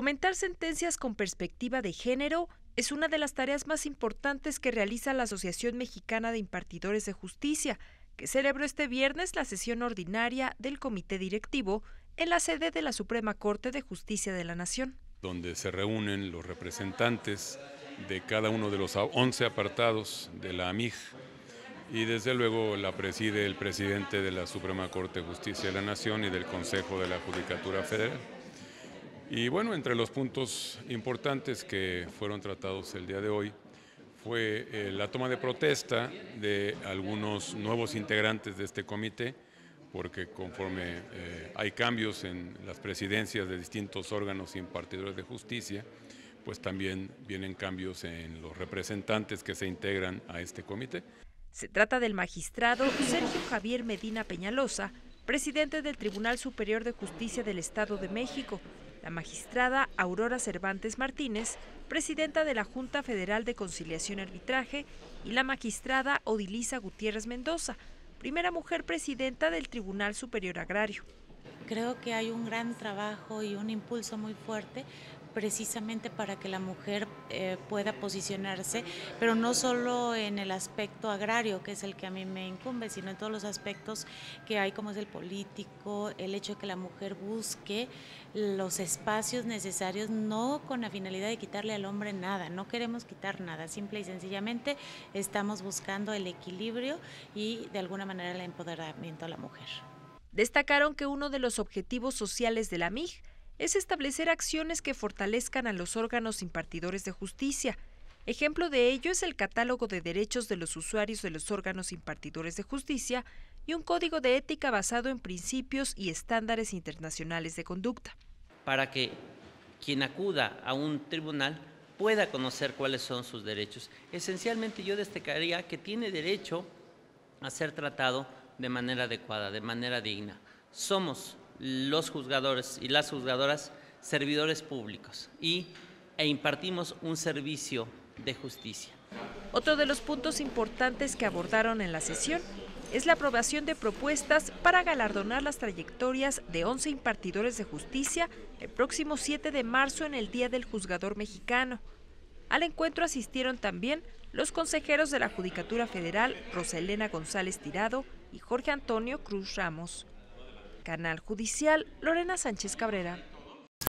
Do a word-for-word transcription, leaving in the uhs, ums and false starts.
Fundamentar sentencias con perspectiva de género es una de las tareas más importantes que realiza la Asociación Mexicana de Impartidores de Justicia, que celebró este viernes la sesión ordinaria del Comité Directivo en la sede de la Suprema Corte de Justicia de la Nación, donde se reúnen los representantes de cada uno de los once apartados de la A M I J y desde luego la preside el presidente de la Suprema Corte de Justicia de la Nación y del Consejo de la Judicatura Federal. Y bueno, entre los puntos importantes que fueron tratados el día de hoy fue eh, la toma de protesta de algunos nuevos integrantes de este comité, porque conforme eh, hay cambios en las presidencias de distintos órganos impartidores de justicia, pues también vienen cambios en los representantes que se integran a este comité. Se trata del magistrado Sergio Javier Medina Peñalosa, presidente del Tribunal Superior de Justicia del Estado de México, la magistrada Aurora Cervantes Martínez, presidenta de la Junta Federal de Conciliación y Arbitraje, y la magistrada Odilisa Gutiérrez Mendoza, primera mujer presidenta del Tribunal Superior Agrario. Creo que hay un gran trabajo y un impulso muy fuerte precisamente para que la mujer eh, pueda posicionarse, pero no solo en el aspecto agrario, que es el que a mí me incumbe, sino en todos los aspectos que hay, como es el político, el hecho de que la mujer busque los espacios necesarios, no con la finalidad de quitarle al hombre nada, no queremos quitar nada, simple y sencillamente estamos buscando el equilibrio y de alguna manera el empoderamiento a la mujer. Destacaron que uno de los objetivos sociales de la A M I J es establecer acciones que fortalezcan a los órganos impartidores de justicia. Ejemplo de ello es el catálogo de derechos de los usuarios de los órganos impartidores de justicia y un código de ética basado en principios y estándares internacionales de conducta. Para que quien acuda a un tribunal pueda conocer cuáles son sus derechos. Esencialmente yo destacaría que tiene derecho a ser tratado de manera adecuada, de manera digna. Somos los juzgadores y las juzgadoras servidores públicos y, e impartimos un servicio de justicia. Otro de los puntos importantes que abordaron en la sesión es la aprobación de propuestas para galardonar las trayectorias de once impartidores de justicia el próximo siete de marzo en el Día del Juzgador Mexicano. Al encuentro asistieron también los consejeros de la Judicatura Federal, Rosa Elena González Tirado y Jorge Antonio Cruz Ramos. Canal Judicial, Lorena Sánchez Cabrera.